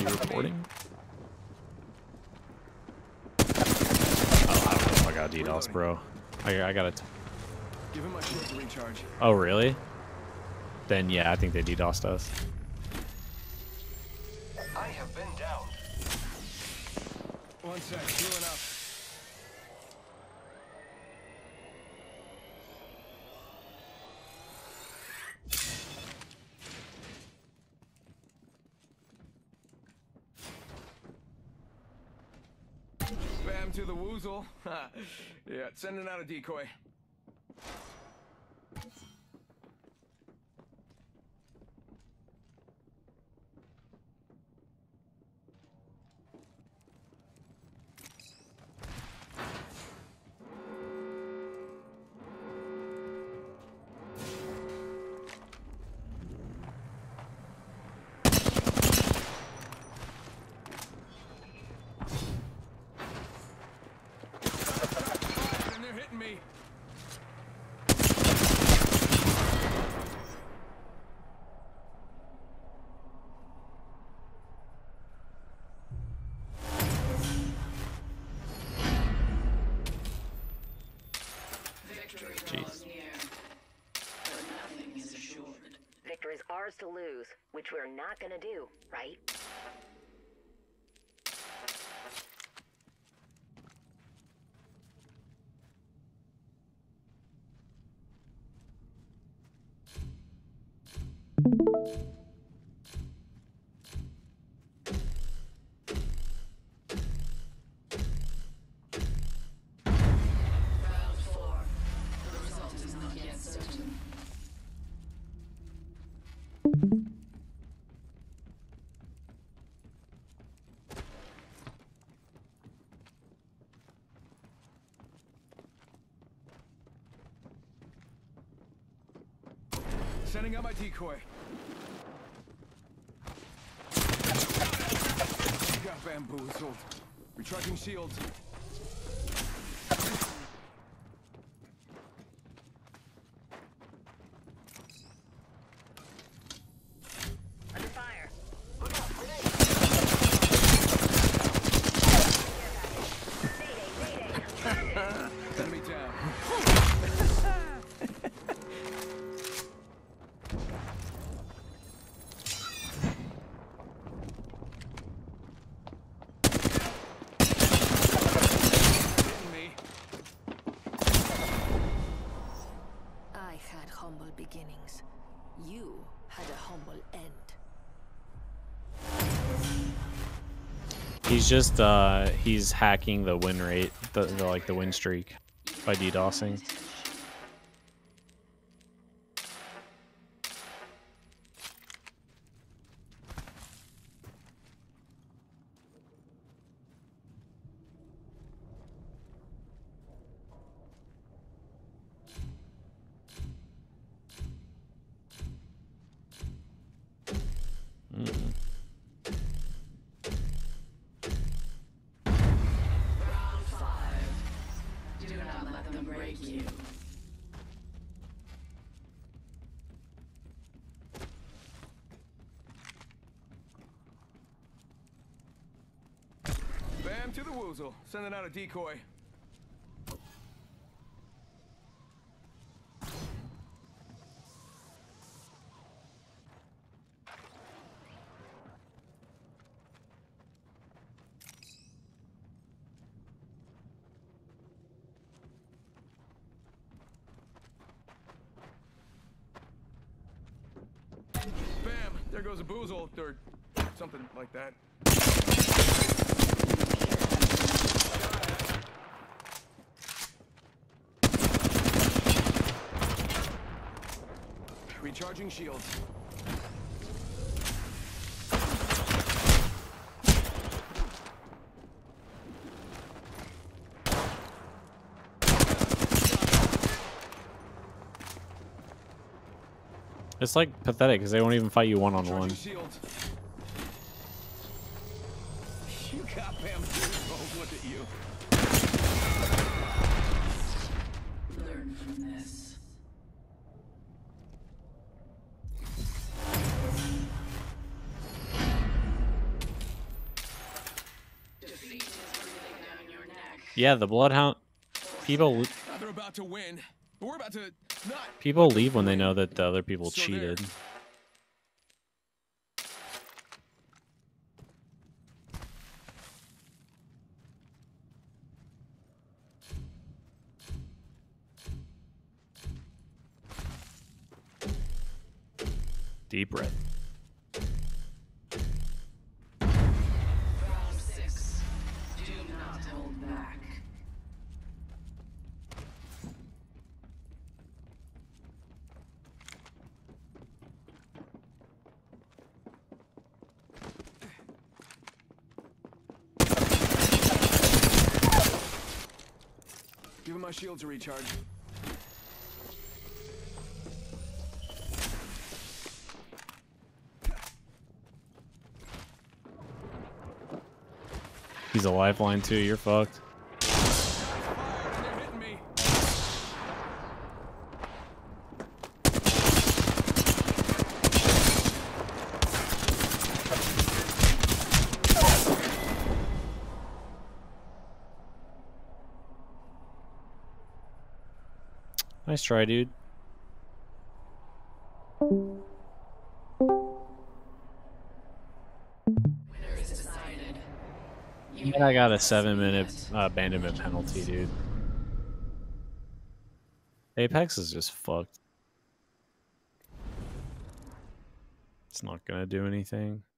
you reporting? Oh, I don't know if I got DDos, bro. I got it. Give him my shield to recharge. Oh, really? Then yeah, I think they DDosed us. I have been down. One sec, healing up. Spam to the woozle. Yeah, sending out a decoy. And they're hitting me. Jeez. Victory is ours to lose, which we're not gonna do, right? Round 4. The result is not yet certain. Sending out my decoy. Got bamboozled. Recharging shields. Under fire. Enemy down. Hitting me. I had humble beginnings. You had a humble end. He's just he's hacking the win rate, the like the win streak by DDoSing. Round 5. Do not let them break you. Bam to the woozle. Sending out a decoy. Bam! There goes a boozle, or something like that. Recharging shields. It's like pathetic because they won't even fight you one-on-one. Recharging shields. You got bamboozled. Look at you. Learn from this. Yeah, the Bloodhound. People They're about to win. But we're about to not. people leave when they know that the other people So cheated. there. Deep breath. Round 6. Do not hold back. Give him my shield to recharge. He's a lifeline too. You're fucked. Fire, and they're hitting me. Nice try, dude. Winner is decided. And I got a 7-minute abandonment penalty, dude. Apex is just fucked. It's not gonna do anything.